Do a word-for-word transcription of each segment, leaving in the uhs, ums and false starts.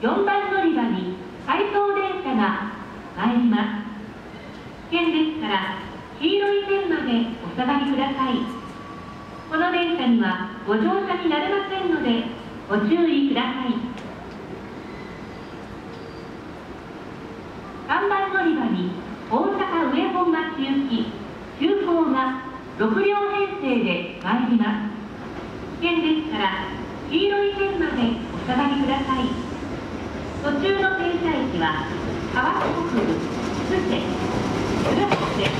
よんばん乗り場に回送電車が参ります。危険ですから黄色い線までお下がりください。この電車にはご乗車になれませんのでご注意ください。さんばん乗り場に大阪上本町行き急行がろく両編成で参ります。危険ですから黄色い線までお下がりください。途中の停車駅は川津北部、津瀬、鶴橋です。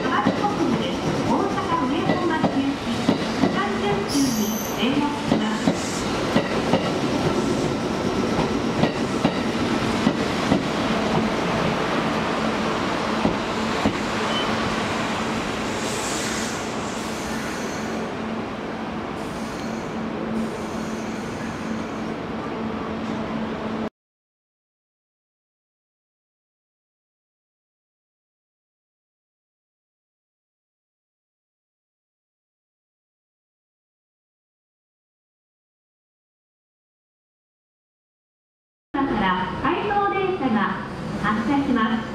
川津北部で大阪上本町行きさんじゅっ中に連絡します。から回送電車が発車します。